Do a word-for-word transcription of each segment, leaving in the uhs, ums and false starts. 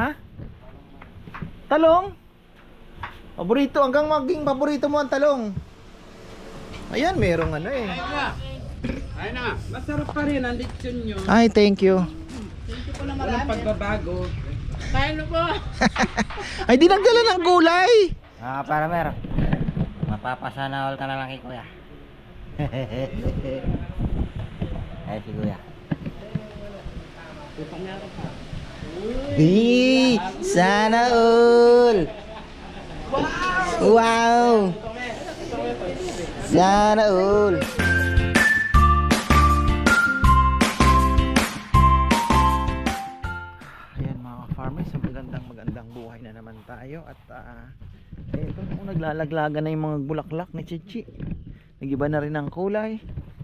Ha? Talong? Paborito, hanggang maging paborito mo ang talong. Ayan, merong ano eh. Ayun na. Ayun na. Masarap pa rin ang lechon nyo. Ay, thank you. Thank you po na marami. Walang pagbabago. Kain na po. Ay, di nagdala ng gulay. Ah, para meron. Mapapasana all ka na lang kay kuya. Ay, si kuya. Di, sana all. Wow. Sana all. Ayan mga farmers, magandang magandang buhay na naman tayo. At uh, eto, oh, naglalaglagan na yung mga bulaklak ni Chichi. Nagiba na rin ang kulay.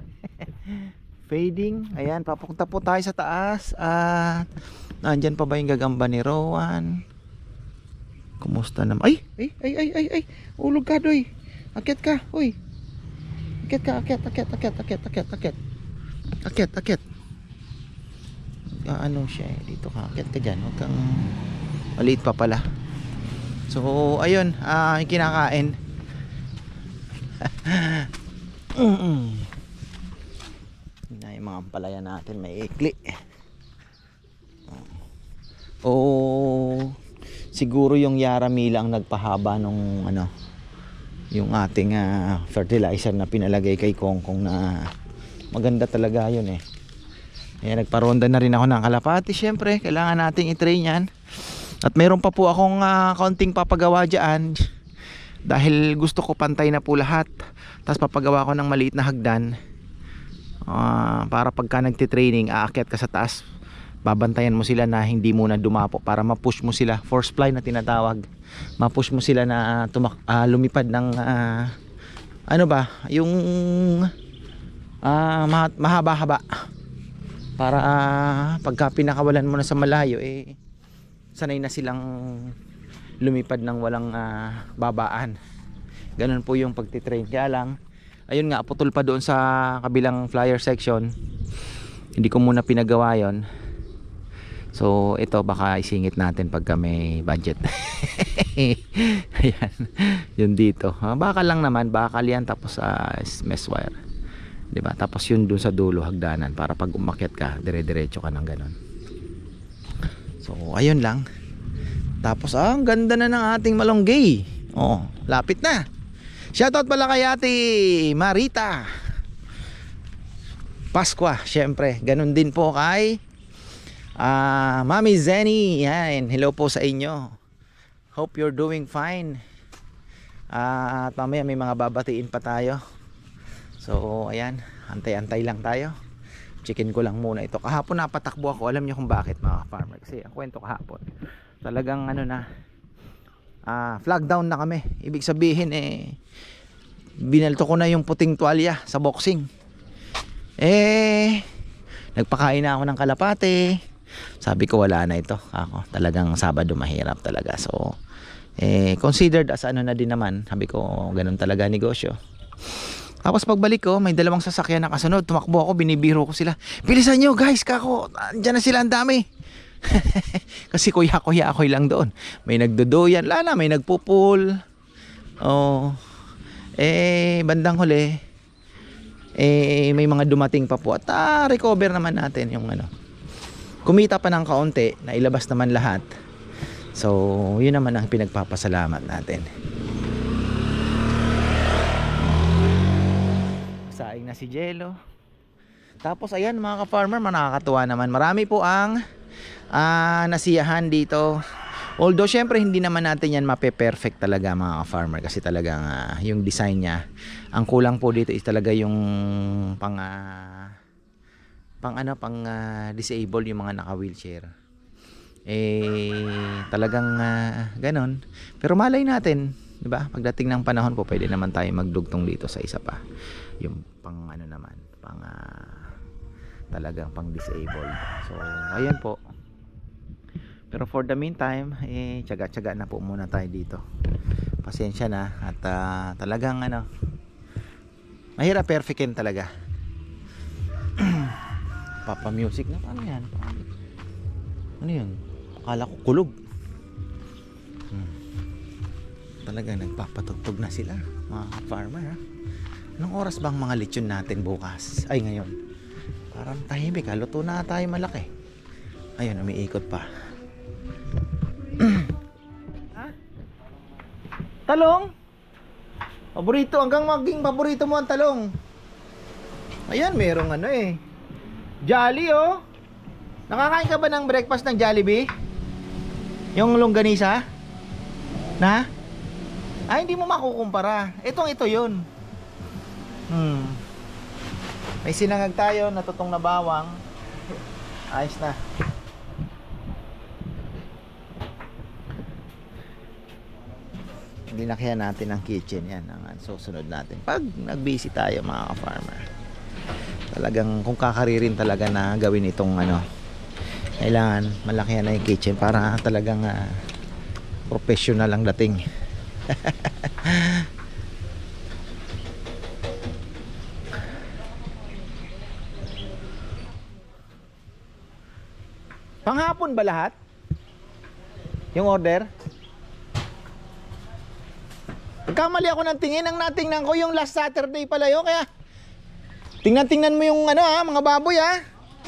Fading. Ayan, papunta po tayo sa taas. At nandyan pa ba yung gagamba ni Rowan? Kumusta naman? Ay, ay, ay, ay, ay, ay. Ulog ka, doy. Akyat ka, uy. Akyat ka, akyat, akyat, akyat, akyat, akyat, akyat. Akyat, akyat. Ano siya eh. Dito ka, akyat ka dyan. Huwag kang maliit pa pala. So, ayun. Ah, yung kinakain. Yun na yung mga ampalaya natin. May ikli. Oh, siguro yung Yaramila ang nagpahaba nung ano, yung ating uh, fertilizer na pinalagay kay Kongkong na maganda talaga yun eh. Ayan, nagparonda na rin ako ng kalapati. Syempre, kailangan nating i-train yan. At meron pa po akong uh, kaunting papagawa dyan. Dahil gusto ko pantay na po lahat. Tapos papagawa ko ng maliit na hagdan. Uh, para pagka nagtitraining, aakyat ka sa taas. Babantayan mo sila na hindi muna dumapo. Para ma-push mo sila. Force fly na tinatawag. Ma-push mo sila na uh, tumak uh, lumipad ng uh, ano ba? Yung uh, mahaba-haba. Para uh, pagka pinakawalan mo na sa malayo eh sanay na silang lumipad ng walang uh, babaan. Ganun po yung pagtitrain. Kaya lang ayun nga, putol pa doon sa kabilang flyer section. Hindi ko muna pinagawa yon. So ito baka isingit natin pagka may budget. Ayan, yun dito. Bakal lang naman, bakal yan tapos uh, mesh wire. Diba? Tapos yun dun sa dulo hagdanan para pag umakyat ka dire-diretso ka ng ganon. So ayun lang. Tapos ah, ang ganda na ng ating malunggay. Oh, lapit na. Shoutout pala kay Ate Marita Pasqua, syempre. Ganon din po kay uh, Mami Zenny. Yan, hello po sa inyo. Hope you're doing fine. uh, At mamaya may mga babatiin pa tayo. So ayan, antay-antay lang tayo. Chicken ko lang muna ito. Kahapon napatakbo ako. Alam niyo kung bakit mga farmer? Kasi ang kwento kahapon, talagang ano na, uh, flag down na kami. Ibig sabihin eh, binalto ko na yung puting tuwalya sa boxing. Eh, nagpakain na ako ng kalapate. Sabi ko wala na ito. Ako, talagang Sabado mahirap talaga. So, eh, considered as ano na din naman. Sabi ko, ganun talaga negosyo. Tapos pagbalik ko, may dalawang sasakyan na kasunod. Tumakbo ako, binibiro ko sila. Bilisan nyo guys, kako. Diyan na sila, ang dami. Kasi kuya-kuya ako'y lang doon. May nagdodoyan, lala, may nagpupul. Oh, eh, bandang huli, eh, may mga dumating pa po. At ah, recover naman natin yung ano. Kumita pa ng kaunti, nailabas naman lahat. So, yun naman ang pinagpapasalamat natin. Saing na si Jello. Tapos ayan mga ka-farmer, nakakatuwa naman. Marami po ang uh, nasiyahan dito. Although syempre hindi naman natin yan mape-perfect talaga mga ka-farmer. Kasi talagang uh, yung design niya, ang kulang po dito is talaga yung pang uh, pang ano, pang uh, disabled, yung mga naka-wheelchair. Eh talagang uh, ganon. Pero malay natin, di ba? Pagdating ng panahon po, pwede naman tayo magdugtong dito sa isa pa. Yung pang ano naman, pang uh, talagang pang disabled. So ayan po. Pero for the meantime, eh tiyaga-tiyaga na po muna tayo dito. Pasensya na at uh, talagang ano, mahirap perfectin talaga. Papa music na, paano yan? Ano yun? Akala ko kulog. talagang nagpapatugtog na sila, mga farmer ha. Anong oras bang mga lechon natin bukas? Ay ngayon. Parang tahimik ha, luto na tayo malaki. Ayun, umiikot pa. Ha? Talong? Paborito, hanggang maging paborito mo ang talong. Ayan, merong ano eh. Jolly oh. Nakakain ka ba ng breakfast ng Jollibee? Yung longganisa? Na? Ay, hindi mo makukumpara. Itong ito yun. Hmm. May sinangag tayo, natutong na bawang. Ayos na. Dinakyan natin ang kitchen. Yan ang susunod natin. Pag nag-busy tayo mga ka-farmer. Talagang kung kakaririn talaga na gawin itong ano, kailangan malakihan na yung kitchen para talagang uh, professional ang dating. Panghapon ba lahat? Yung order? Nagkamali ako ng tingin. Ang natingnan ko yung last Saturday pala yun. Kaya tingnan-tingnan mo yung ano ha, mga baboy ha.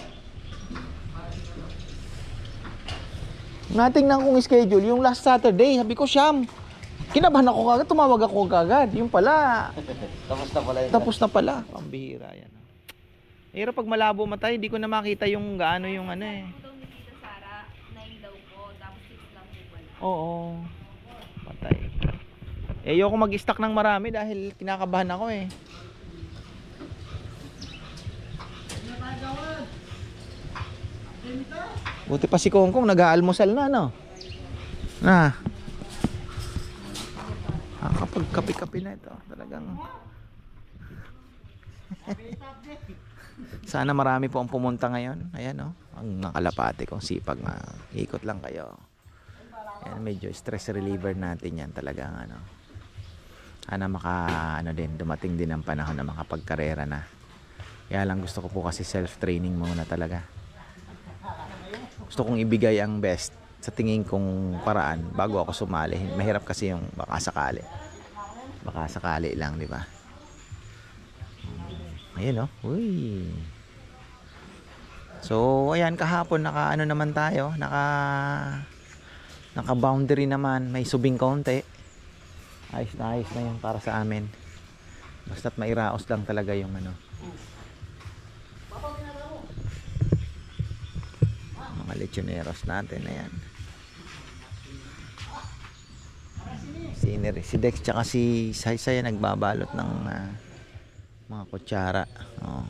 Natingnan kong schedule yung last Saturday. Sabi ko, Siyam, kinabahan ako kagad, tumawag ako kagad. Yung pala Tapos na pala yun. Tapos na pala. Pambihira yan. Pero pag malabo mata, hindi ko na makita yung gaano yung ano eh. Oo. Patay. Eh, ayoko mag-stock ng marami dahil kinakabahan ako eh. Buti pa si Kongkong nag-aalmusal na, no? Na. Ah, kapag kape-kape na ito, talagang sana marami po ang pumunta ngayon. Ayan, no? Ang nakalapate kong sipag na ikot lang kayo. Ayan, medyo stress reliever natin yan talagang ano. Sana maka ano din, dumating din ang panahon na makapagkarera na. Kaya lang gusto ko po kasi self-training muna talaga. Gusto kong ibigay ang best sa tingin kong paraan bago ako sumali. Mahirap kasi yung baka sakali. Baka sakali lang, di ba? Ayun, oh. Uy. So, ayan, kahapon naka ano naman tayo, naka naka boundary naman, may subing konti. Ayos na ayos na yun para sa amin. Basta't mairaos lang talaga yung ano. Mga lechoneros natin, ayan. Scenery. Si Dex tsaka si Saysay nagbabalot ng uh, mga kutsara. Oh.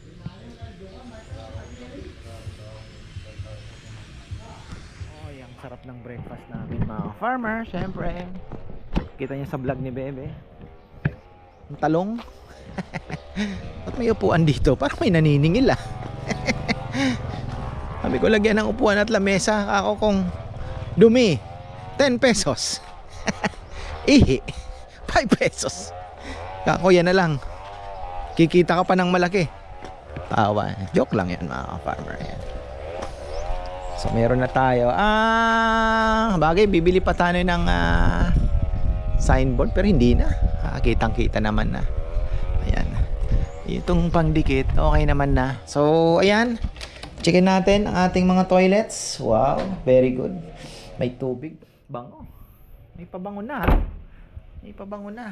Oh, yung sarap ng breakfast namin mga farmer, syempre. Kita niyo sa vlog ni Bebe. Ang talong. At may upuan dito, parang may naniningil ah. Sabi ko lagyan ng upuan at lamesa. Ako kung dumi, ten pesos. Ihi, five pesos. Kako yan na lang. Kikita ka pa ng malaki. Tawa. Joke lang yan mga farmer. Yan. So meron na tayo. Ah, bagay bibili pa tayo ng uh, signboard pero hindi na. Ah, kitang-kita naman na. Ayan. Itong pangdikit, okay naman na. So, ayan. Checkin natin ang ating mga toilets. Wow, very good. May tubig. Bango. May pabango na. May pabango na.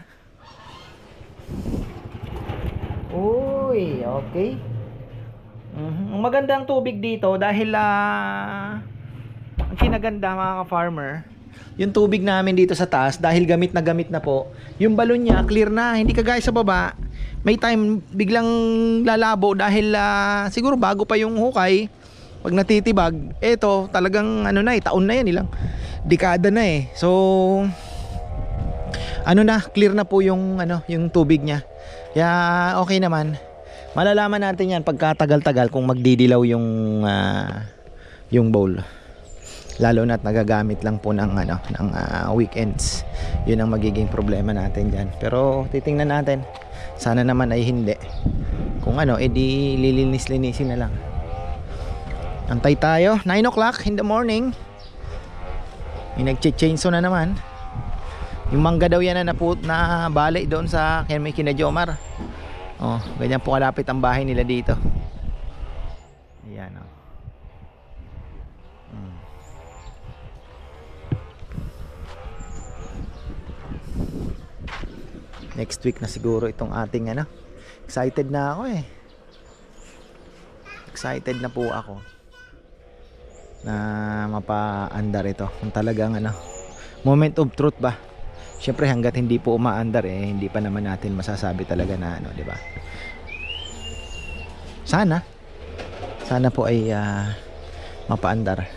Uy, okay. Mm-hmm. Ang maganda ang tubig dito dahil uh, ang kinaganda mga ka-farmer, yung tubig namin dito sa taas dahil gamit na gamit na po, yung balon niya clear na, hindi kagaya sa baba. May time biglang lalabo dahil uh, siguro bago pa yung hukay. Pag natitibag, eto talagang ano na eh, taon na yan, ilang dekada na eh. So ano na, clear na po yung ano, yung tubig niya. Kaya okay naman. Malalaman natin yan pagkatagal-tagal kung magdidilaw yung uh, yung bowl. Lalo na't nagagamit lang po ng ano, ng uh, weekends. Yun ang magiging problema natin diyan. Pero titingnan natin. Sana naman ay hindi. Kung ano, edi lilinis-linisin na lang. Antay tayo, nine o'clock in the morning. May nagche-chainsaw na naman. Yung mangga daw yan na naput na bali doon sa kaya may kina Jomar. Oh, ganyan po kalapit ang bahay nila dito. Ayan oh. Hmm. Next week na siguro itong ating ano. Excited na ako eh. Excited na po ako na mapa-andar ito. Kung talagang ano, moment of truth ba. Siyempre hanggat hindi po umaandar eh, hindi pa naman natin masasabi talaga na ano, di ba? Sana sana po ay uh, mapaandar.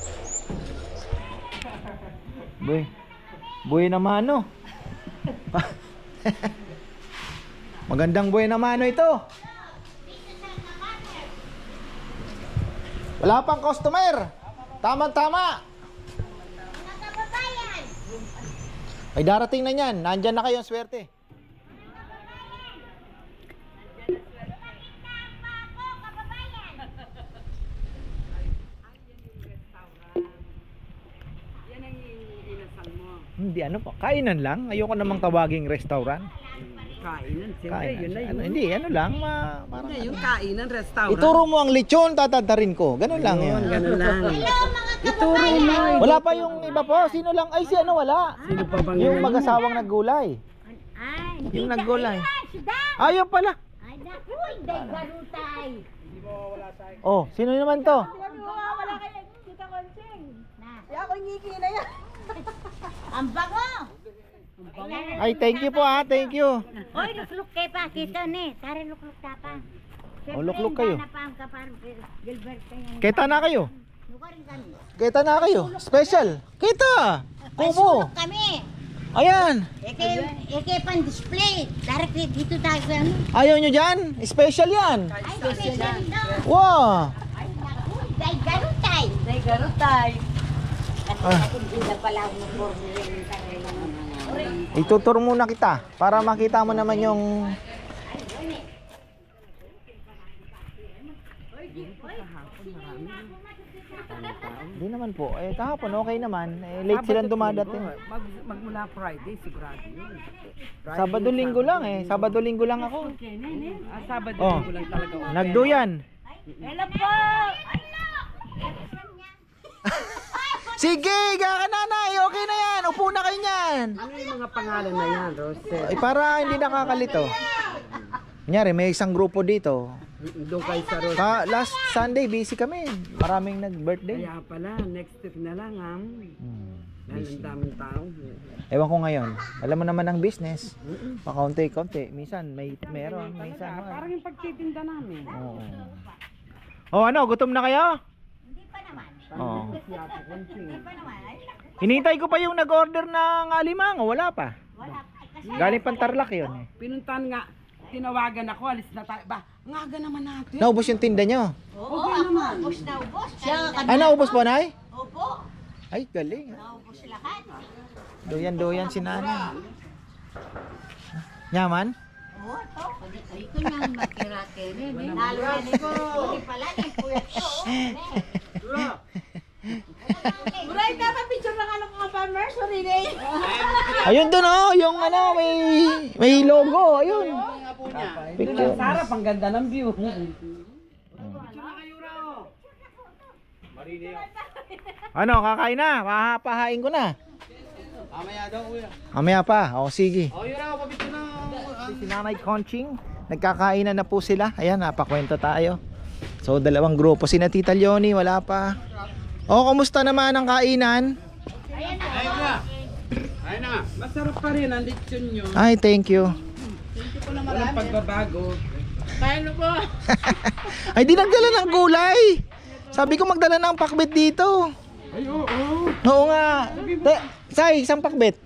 Boy. Boy na mano. Magandang boy na mano ito. Wala pang customer. Tama-tama. Ay darating na yan. Nandyan na kayo, swerte. Hindi ano po, kainan lang. Ayoko namang tawaging restaurant. Kainan, siyempre, Kainan. yun na yun. Ano, hindi, ano lang, ma, parang Yun na yung ano. kainan, restaurant. Ituro mo ang lechon, tatadarin ko. Ganun lang Yun, yan. ganun lang. Ituro mo. Wala pa yung iba po. Sino lang? Ay, si ano wala? Sino pa bang Yung yun? mag-asawang naggulay. Ay, Yung naggulay. Ay, Ayun pala. naku, day garutay. Oh, sino naman to? Wala kayo, kita konseng. Na. Ako ngiki na yan. Ang bango. Ay, thank you po ha. Thank you. Oy, lukluk kayo pa. Kita ni. Tara lukluk ta pa. Oh, lukluk kayo. Siyempre, ang kapar, Gilbert kayo. Kita na kayo. Lukarin kami. Kita na kayo. Special. Kita. Kubo. Sulok kami. Ayan. Eke, eke pan display. Tara dito tayo sa ano. Ayaw nyo dyan? Special yan. Ay, special daw. Wow. Ay, naku, day garutay. Day garutay. Kasi Ah. hindi na pala ako mag-order ng tayo. Ituturo muna kita para makita mo naman yung Hindi naman po. Eh kahapon okay naman. Eh, late silang dumadating. Mag, magmula Friday, sigurado yun. Friday, Sabado linggo lang eh. Sabado linggo lang ako. Ah, Sabado Oh. linggo lang talaga. open. Nagduyan. Hello po! Sige, ga ka nanay. Okay na yan. Upo na kayo niyan. Ano yung mga pangalan na yan, Rosel? Ay para hindi nakakalito. Kunyari, may isang grupo dito. Doon kayo sa Rosel. Ka last Sunday busy kami. Maraming nag-birthday. Kaya pala, next week na lang, ha? Hmm. Yan, ang daming tao. Ewan ko ngayon. Alam mo naman ang business. Pakaunti-kaunti. Minsan may meron, minsan Talaga, wala. parang yung pagtitinda namin. Oo. Oh, ano? Gutom na kayo? Hindi pa naman. Oo. Yata, konting. Hindi pa naman. Ay, Hinintay ko pa yung nag-order ng alimango. Wala pa. wala. Ay, kasi Galing Pantarlak yun eh. Pinuntahan nga, tinawagan ako, alis na tayo. Ba, ang aga naman natin. Naubos yung tinda nyo. Oo, ako, ubos na ubos. Siya, Ay, naubos po, Nay? Opo, Ay, galing. naubos lahat. Doyan-doyan si Nanay. Yaman? Oo, to. Ay, ko nang makirate rin. eh. Lalo na ni ko. Hindi pala, ni kuya ko. Uray, dapat picture ng ano mga farmers, sorry day. Ayun doon oh, yung ano, may may logo. Ayun. Picture. Sarap, ang ganda ng view. Ano, kakain na? Pahapahain ko na. Mamaya daw, kuya. Mamaya pa. O, sige. O, yun na, pabito na. Si Nanay Conching. Nagkakainan na po sila. Ayan, napakwento tayo. So, dalawang grupo. Si na Tita Leonie, wala pa. O, kumusta naman ang kainan? Masarap pa rin ang lechon nyo. Ay, thank you. Walang pagbabago. Tayo na po. Ay, di nagdala ng gulay. Sabi ko magdala ng pakbet dito. Ay, oo. oo. Oo nga. Te, Say, isang pakbet.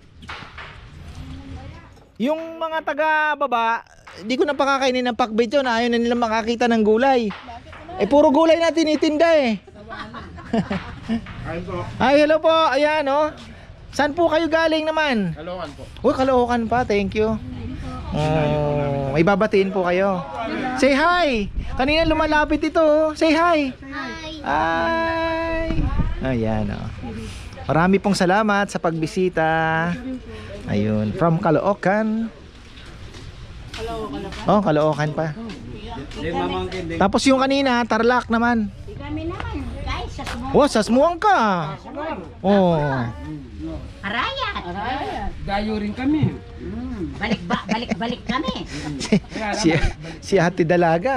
Yung mga taga baba, di ko na pakakainin ng pakbet yun. Ayaw na nila makakita ng gulay. Eh, puro gulay na tinitinda eh. Ay po. Ay, hello po. Ayan, oh. Saan po kayo galing naman? Kaloocan po. Uy, Caloocan pa. Thank you. Oh, may babatiin po kayo. Say hi. Kanina lumalapit ito. Oh. Say hi. Hi. Hi. Ayan, oh. Marami pong salamat sa pagbisita. Ayun, from Caloocan. Oh, Caloocan pa. Tapos yung kanina, Tarlac naman. Kami naman, guys, sa sumong. Oh, sasmuang ka. Oh. Arayat. Dayo rin kami. Mm, balik ba, balik balik kami. si, si Ate Dalaga.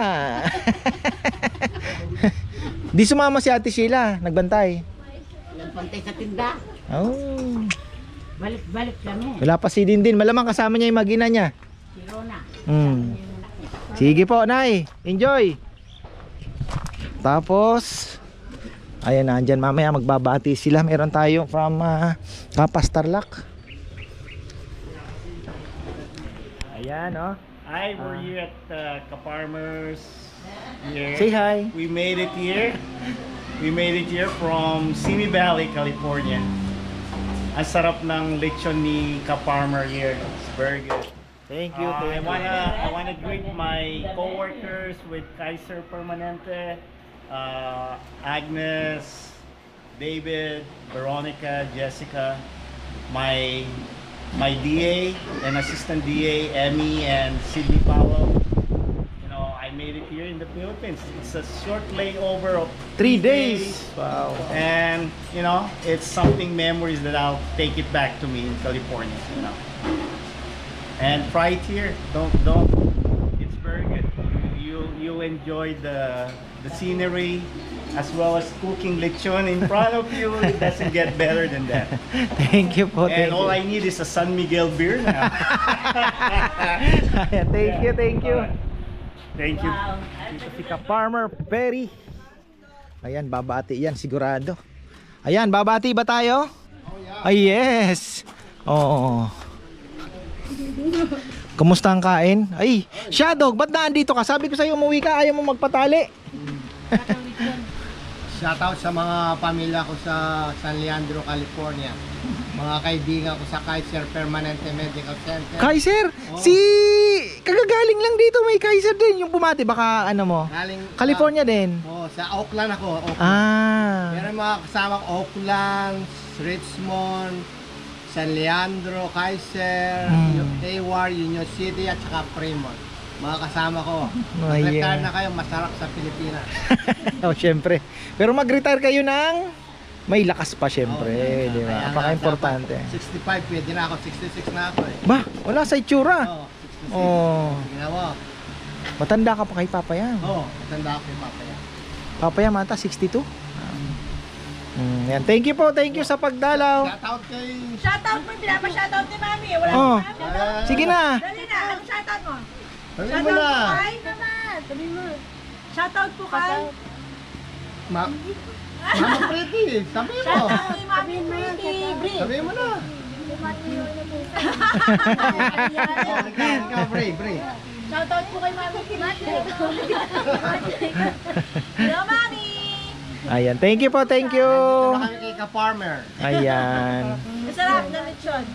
Di sumama si Ate Sheila, nagbantay. Pantay sa tinda. Oh. Balik balik kami. Wala pa si Dindin, malamang kasama niya yung magina niya. Si Rona. Hmm. Sige po, Nay. Enjoy. Tapos ayan na, andyan mamaya magbabati sila. Meron tayo from uh, Kapas Tarlac. Ayan, oh. Hi, we're here at uh, Kaparmers here. Say hi. We made it here. We made it here from Simi Valley, California. Ang sarap ng lechon ni Kaparmer here. It's very good. Thank you. Uh, I Thank you. wanna I wanna greet my coworkers with Kaiser Permanente, uh, Agnes, David, Veronica, Jessica, my my D A and assistant D A Emmy and Sydney Powell. You know, I made it here in the Philippines. It's a short layover of Three days. Wow. and you know, it's something memories that I'll take it back to me in California. You know. And try it here. Don't don't. It's very good. You you enjoy the the scenery as well as cooking lechon in front of you. It doesn't get better than that. Thank you po. Thank And all you. I need is a San Miguel beer now. Ayan, thank you, thank you. Thank you. Dito si Ka-Farmer Perry. Ayan, babati yan sigurado. Ayan, babati ba tayo? Ay, yes. Oo. Kumusta ang kain? Ay, Shadow, ba't naandito ka? Sabi ko sa'yo umuwi ka, ayaw mo magpatali. Shoutout sa mga pamilya ko sa San Leandro, California. Mga kaibigan ko sa Kaiser Permanente Medical Center. Kaiser, Oo. si kagagaling lang dito, may Kaiser din. Yung bumati, baka ano mo? Galing California din. Oh, sa Oakland ako. Oakland. Ah. Pero yung mga kasama ko, Oakland, Richmond, San Leandro, Kaiser, Hmm. Hayward, Union City, at saka Fremont. Mga kasama ko. Ay, Mag-retire yeah. na kayo, masarap sa Pilipinas. Oh, syempre. Pero mag-retire kayo ng may lakas pa syempre, Oo, di ba? kaya nga, Napaka-importante. dapat sixty-five, pwede na ako. sixty-six na ako eh. Ba, wala sa itsura. Oo, sixty-six. Oh, Ginawa. matanda ka pa kay Papa yan. Oo, matanda ako yung papaya. Papa yan mata sixty-two. Mm, yan. Thank you po, thank you sa pagdalaw. Shoutout kay... Shoutout mo, pinapa-shoutout ni Mami. Wala Oh, si Mami. sige na. Dali na, anong shoutout mo? Sabi mo Shoutout na. po kay naman. Sabi mo. Shoutout po kay. Ma Mama Pretty, sabi mo. Shoutout kay Mami Pretty. Bri. Sabi mo na. Ikaw, ikaw, Bray, Bray. Shoutout po kay Mami Pretty. Hello, Mami. Ayan, thank you po, thank you. Dito na kami kay Ka-Farmer. Ayan. Masarap na lechon.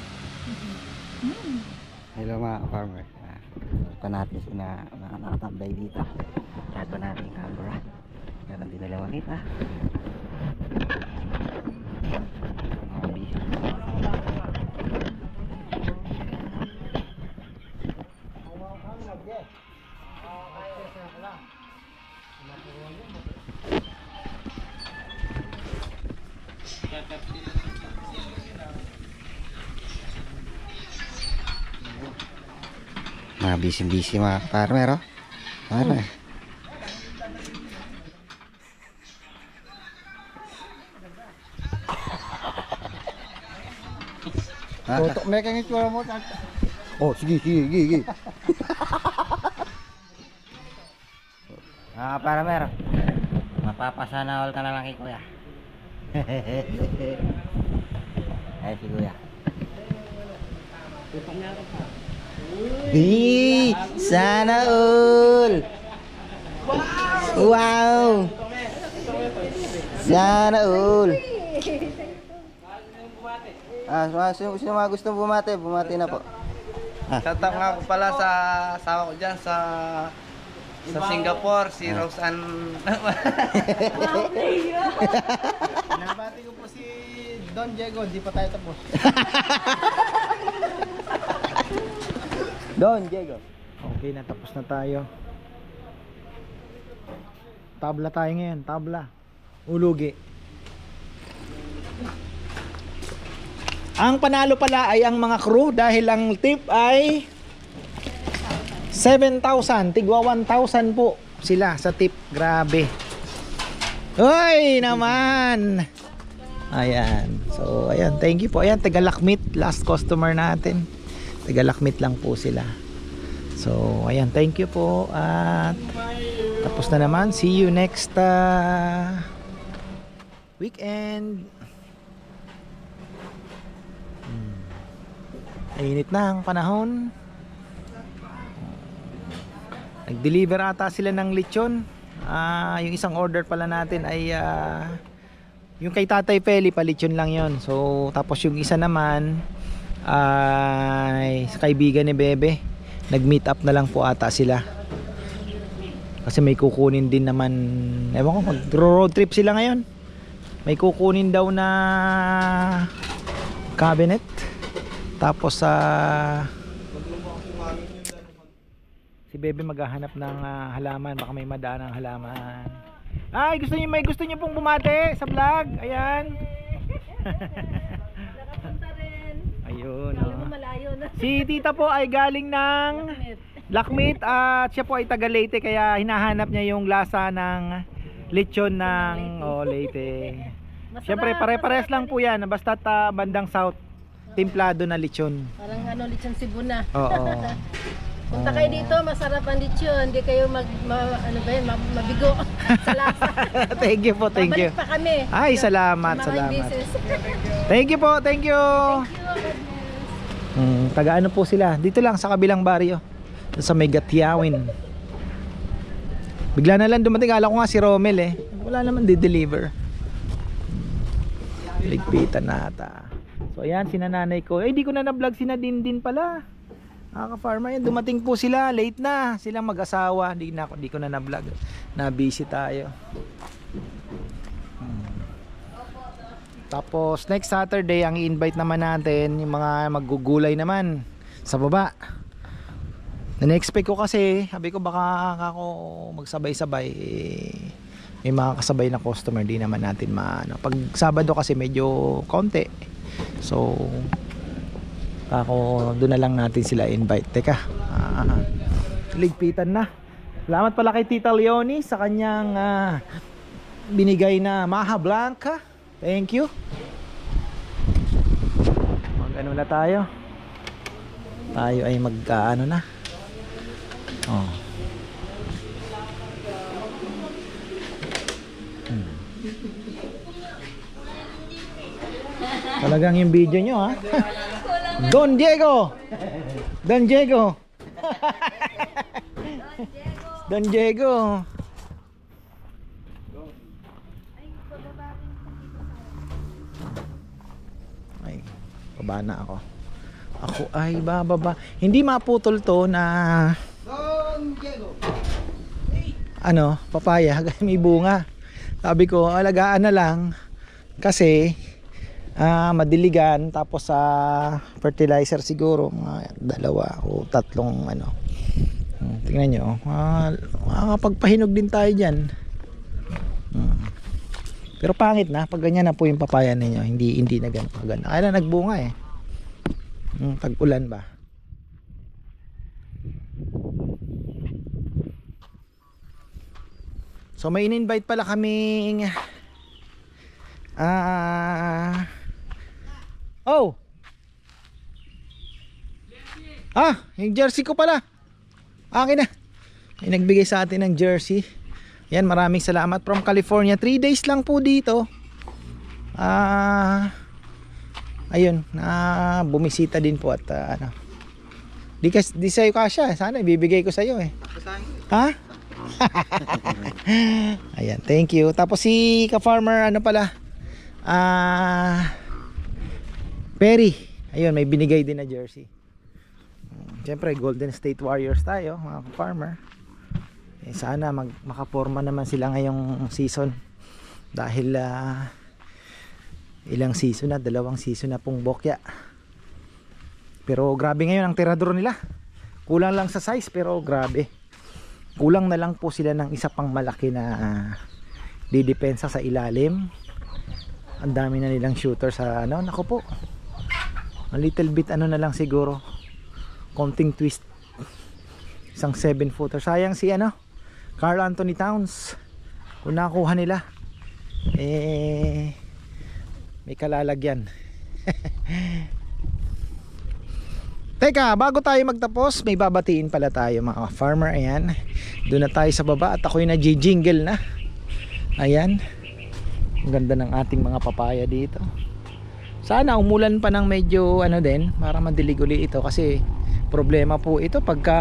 Hello mga farmer. Ah, ito natin sina mga nakatambay dito. Tago natin yung camera. Meron din dalawa kita. Mga busy. Mga busy-busy mga farmer, oh. Farmer. Tutok na kang itsura mo. Oh, sige, sige, sige, sige. Ah, farmer. Mapapasana all ka na lang kay kuya. Ay, si kuya. Hey, sana all. Wow. Sana all. Ah, sino, sino mga gustong bumati? Bumati na po. Shoutout nga po pala sa asawa ko dyan sa sa Singapore, si Roseanne. Nabati ko po si Don Diego, di pa tayo tapos. Don Diego. Okay, natapos na tayo. Tabla tayo ngayon, tabla. Ulugi. Ang panalo pala ay ang mga crew dahil ang tip ay seven thousand, tigwa one thousand po sila sa tip. Grabe. Hoy naman. Ayan. So, ayan, thank you po. Ayan, Tagalakmit, last customer natin. Tagalakmit lang po sila. So, ayan, thank you po. At tapos na naman. See you next uh, weekend. Hmm. Init na ang panahon. Nag-deliver ata sila ng lechon. Uh, yung isang order pala natin ay uh, yung kay Tatay Feli, pa-lechon lang yon. So, tapos yung isa naman ay sa kaibigan ni Bebe. Nag-meet up na lang po ata sila. Kasi may kukunin din naman, ewan ko, mag-road trip sila ngayon. May kukunin daw na cabinet. Tapos sa uh, si Bebe maghahanap ng uh, halaman, baka may madaan ng halaman. Ay, gusto niyo, may gusto niyo pong bumate sa vlog. Ayan. Ayun, oh. Si Tita po ay galing ng Lakmit at siya po ay taga Leyte, kaya hinahanap niya yung lasa ng lechon ng oh, Leyte. Siyempre pare-pares lang po yan, basta ta bandang south, timplado na lechon. Parang ano, lechon Cebu na. Oo. Punta kayo dito, masarap ang lechon. Hindi kayo mag, ma, ano ba yun, ma- mabigo sa lasa. Thank you po, thank you. Babalik pa kami. Ay, salamat, Maraming salamat. beses. Thank you po, thank you. Hmm, taga ano po sila? Dito lang sa kabilang baryo. Sa may Gatiyawin. Bigla na lang dumating, kala ko nga si Romel eh. Wala naman di-deliver. Ligpitan na ata. So ayan, sinananay ko. Eh, di ko na na-vlog si Nadine din pala. Nakaka-farmer yan. Dumating po sila, late na. Silang mag-asawa. Di, na, di ko na na-vlog. Na-busy tayo. Hmm. Tapos next Saturday, ang i-invite naman natin yung mga maggugulay naman sa baba. Na-expect ko kasi, sabi ko baka ako magsabay-sabay, eh, may mga kasabay na customer, di naman natin maano. Pag Sabado kasi medyo konti. So ako doon na lang natin sila invite. Teka, ah, ligpitan na. Salamat pala kay Tita Leonie sa kanyang ah, binigay na Maha Blanca. Thank you. Mag ano na tayo. Tayo ay mag uh, ano na. Oh. Hmm. Talagang yung video nyo ha. Don Diego. Don Diego. Don Diego. Ay, baba na ako. Ako ay bababa. Hindi maputol to na Don Diego. ano, papaya, may bunga. Sabi ko, alagaan na lang kasi ah, madiligan, tapos sa uh, fertilizer siguro mga dalawa o tatlong ano. Hmm, tingnan nyo, uh, makakapagpahinog din tayo dyan. Hmm. Pero pangit na pag ganyan na po yung papaya ninyo, hindi hindi na ganun kaganda. Kaya na nagbunga eh. Hmm, tag-ulan ba? So may in-invite pala kaming ah oh ah yung jersey ko pala, akin na. May nagbigay sa atin ng jersey. Yan, maraming salamat from California. three days lang po dito. Ah ayun, na bumisita din po at uh, ano. Di kas di sayo kasya, sana ibibigay ko sa iyo eh. Ha? Ayan, thank you. Tapos si ka-farmer ano pala? Ah Perry. Ayun, may binigay din na jersey. Siyempre Golden State Warriors tayo, mga ka-farmer. Eh, sana mag makaporma naman sila ngayong season. Dahil uh, Ilang season na, dalawang season na pong bokya. Pero grabe ngayon ang tirador nila. Kulang lang sa size pero grabe. Kulang na lang po sila ng isa pang malaki na uh, didepensa sa ilalim. Ang dami na nilang shooter sa ano, nako po. A little bit ano na lang siguro. Konting twist. Isang seven footer. Sayang si ano, Karl Anthony Towns. Kung nakuha nila, eh may kalalagyan. Teka, bago tayo magtapos, may babatiin pala tayo mga farmer. Ayan, doon na tayo sa baba at ako'y nag-jingle na. Ayan, ang ganda ng ating mga papaya dito. Sana umulan pa ng medyo ano din, para madilig uli ito. Kasi problema po ito pagka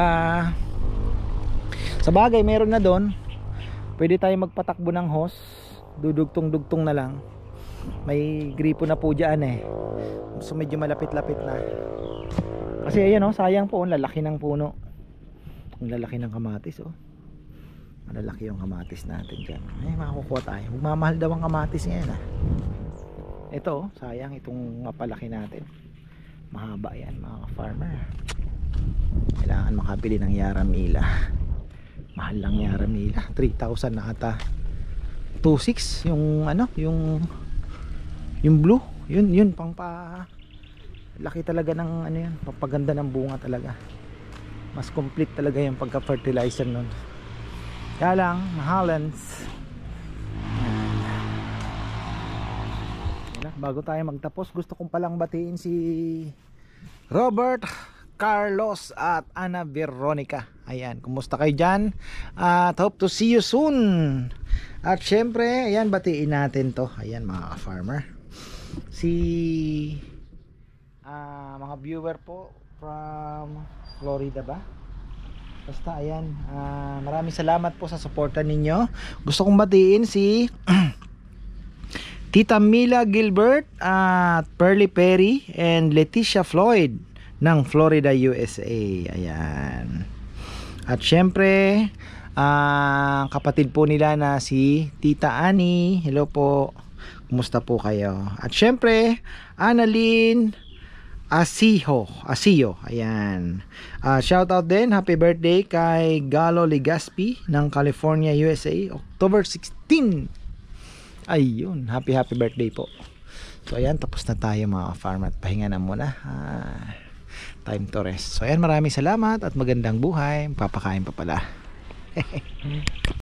sa bagay meron na doon, pwede tayo magpatakbo ng hose, dudugtong-dugtong na lang. May gripo na po dyan eh, so medyo malapit-lapit na. Kasi ayan oh, sayang po, ang lalaki ng puno. Ang lalaki ng kamatis oh. Malalaki yung kamatis natin dyan. Eh, makakukuha tayo. Magmamahal daw ang kamatis ngayon ah. Ito oh, sayang itong mapalaki natin. Mahaba yan mga farmer. Kailangan makabili ng Yaramila. Mahal lang Yaramila, three thousand na ata. Two six yung ano, yung yung blue, yun yun pang pa laki talaga ng ano yan, papaganda ng bunga talaga. Mas complete talaga yung pagka fertilizer nun. Kaya lang mahalens. Yan. Bago tayo magtapos, gusto kong palang batiin si Robert, Carlos at Ana Veronica. Ayan, kumusta kayo dyan? At hope to see you soon. At syempre, ayan, batiin natin to. Ayan mga farmer, si uh, mga viewer po from Florida ba? Basta ayan, uh, maraming salamat po sa suporta ninyo. Gusto kong batiin si Tita Mila Gilbert at Pearly Perry and Leticia Floyd ng Florida, U S A. Ayan. At syempre, uh, kapatid po nila na si Tita Annie. Hello po. Kumusta po kayo? At syempre, Annalyn Asiho, Asio. Ayan. Uh, shout out din, happy birthday kay Galo Legaspi ng California, U S A, October sixteenth. Ayun, happy happy birthday po. So ayan, tapos na tayo mga farm at pahinga na muna. Ah, time to rest. So ayan, maraming salamat at magandang buhay. Papakain pa pala.